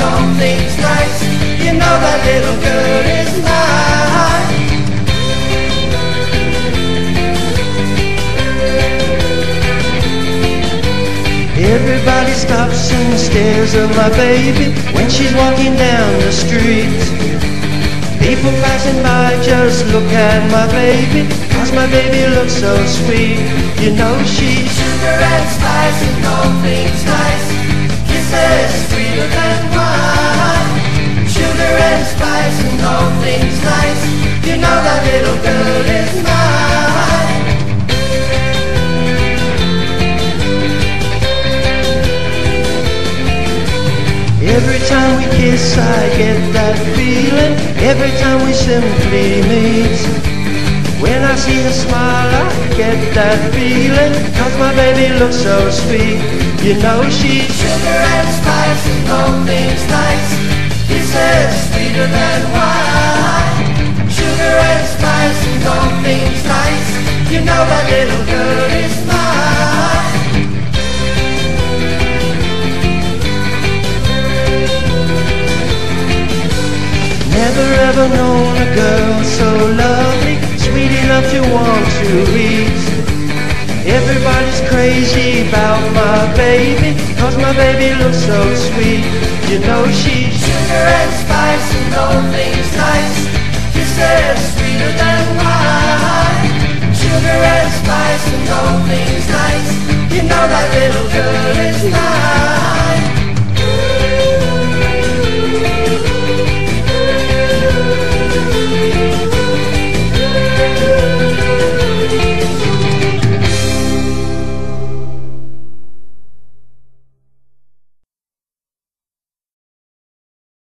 all things nice. You know that little girl is mine. Everybody stops and stares at my baby when she's walking down the street. People passing by just look at my baby, 'cause my baby looks so sweet. You know she's sugar and spice and all things nice. Kisses sweeter than wine. Sugar and spice and all things nice. You know that little girl is mine. Every time we kiss I get that feeling, every time we simply meet. When I see her smile I get that feeling, 'cause my baby looks so sweet. You know she's sugar and spice and all things nice. Kisses sweeter than wine. Sugar and spice and all things nice. You know that little girl is mine. Never ever known a girl so lovely, sweet enough to want to eat. Everybody's crazy about my baby, 'cause my baby looks so sweet. You know she's sugar and spice and all things nice. Kisses sweeter than wine. Sugar and spice and all things nice. You know that little girl is mine.